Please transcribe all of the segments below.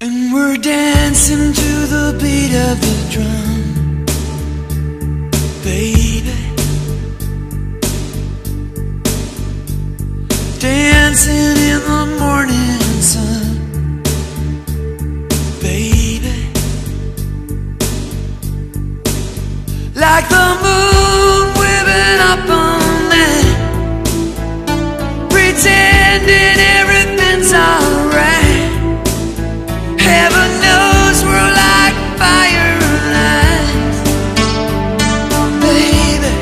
And we're dancing to the beat of the drum, baby. Dancing in the morning sun, baby. Like the moon whipping up on that, pretending everything's alright. Heaven knows we're like fire and ice, baby.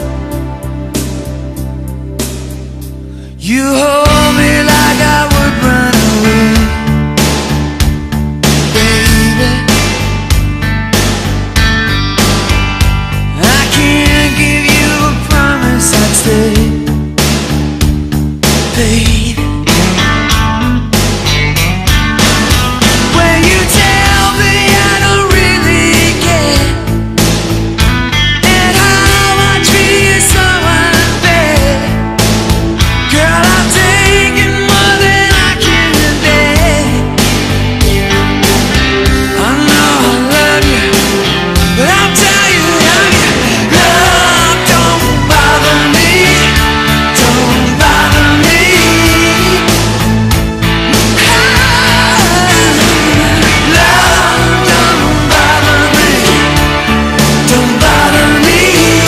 You hold me like I would run away, baby. I can't give you a promise I'd stay, baby. When you tell me I don't really care, and how I treat you so unfair, girl, I've taken more than I can bear. I know I love you, but I'll tell you, love don't bother me, don't bother me. Love don't bother me, don't bother me,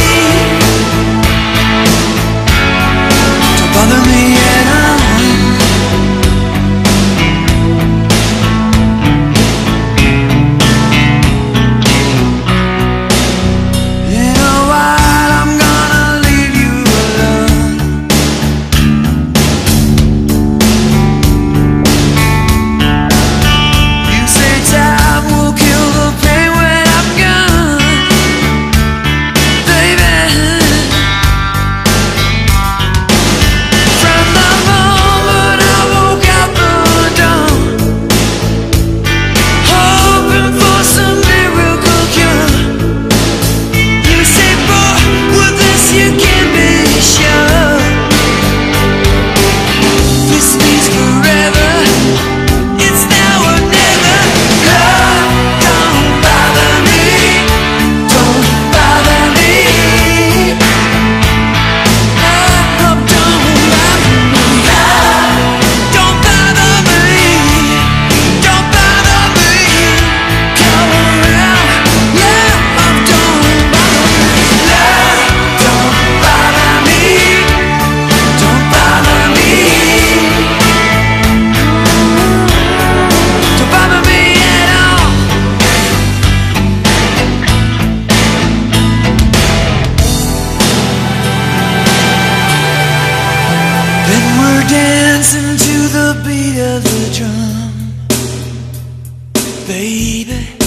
don't bother me at all. In a while I'm gonna leave you alone. You say time will kill the pain when I'm gone, baby. From the moment I woke out the dawn, hoping for some miracle cure. You say, boy, with this you can be sure. This means forever, it's now or never. Love don't bother me, don't bother me. Love don't bother me, don't bother me, don't bother me. Come around, love don't bother me, love don't bother me, don't bother me, don't bother me at all. Then we're dancing to the beat of the drum, baby.